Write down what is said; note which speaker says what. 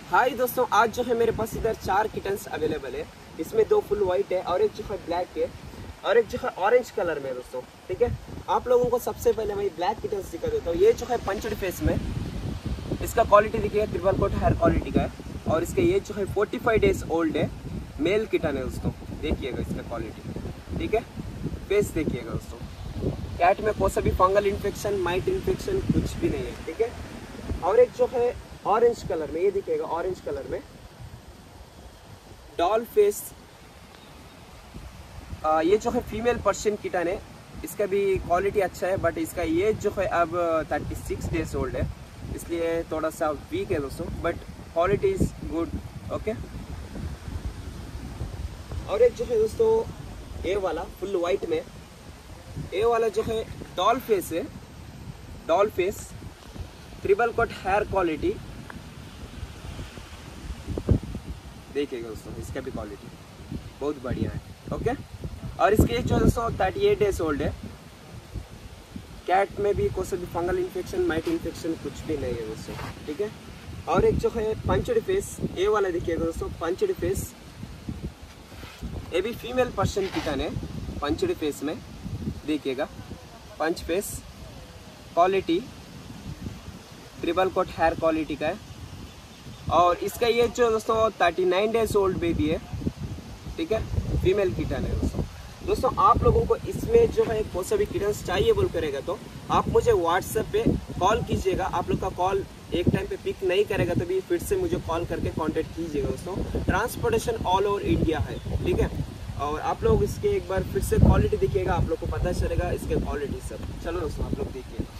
Speaker 1: हाय दोस्तों, आज जो है मेरे पास इधर 4 किटन्स अवेलेबल है। इसमें 2 फुल वाइट है और एक जो है ब्लैक है और एक जो है ऑरेंज कलर में है दोस्तों। ठीक है, आप लोगों को सबसे पहले मैं ब्लैक किटन्स दिखा देता हूँ। ये जो है पंचड फेस में, इसका क्वालिटी देखिएगा ट्रिपल कोट हेयर क्वालिटी का है और इसके ये जो है 45 डेज ओल्ड है, मेल किटन है दोस्तों। देखिएगा इसका क्वालिटी, ठीक है। फेस देखिएगा दोस्तों, कैट में कोई सा भी फंगल इन्फेक्शन, माइट इन्फेक्शन कुछ भी नहीं है, ठीक है। और एक जो है ऑरेंज कलर में, ये दिखेगा ऑरेंज कलर में डॉल फेस, ये जो है फीमेल पर्शियन किटन है। इसका भी क्वालिटी अच्छा है, बट इसका ये जो है अब 36 डेज ओल्ड है, इसलिए थोड़ा सा वीक है दोस्तों, but quality is good, okay. और एक जो है दोस्तों ये वाला फुल वाइट में, ये वाला जो है डॉल फेस है, doll face triple coat hair quality देखिएगा दोस्तों। इसका भी क्वालिटी बहुत बढ़िया है, ओके। और इसके जो दोस्तों 38 डेज ओल्ड है। कैट में भी कोई सा भी फंगल इन्फेक्शन, माइट इन्फेक्शन कुछ भी नहीं है दोस्तों, ठीक है। और एक जो है पंचड फेस, ये वाला देखिएगा दोस्तों, पंचड फेस, ये भी फीमेल पर्सन किटन है। पंचड फेस में देखिएगा, punch face quality triple coat hair quality का है। और इसका ये जो दोस्तों 39 डेज ओल्ड बेबी है, ठीक है, फीमेल किटन है दोस्तों। आप लोगों को इसमें जो है कोई सा भी किटन्स चाहिए बोल करेगा तो आप मुझे व्हाट्सएप पे कॉल कीजिएगा। आप लोग का कॉल एक टाइम पे पिक नहीं करेगा तो भी फिर से मुझे कॉल करके कांटेक्ट कीजिएगा दोस्तों। ट्रांसपोर्टेशन ऑल ओवर इंडिया है, ठीक है। और आप लोग इसके एक बार फिर से क्वालिटी देखिएगा, आप लोग को पता चलेगा इसके क्वालिटी सब। चलो दोस्तों आप लोग देखिए।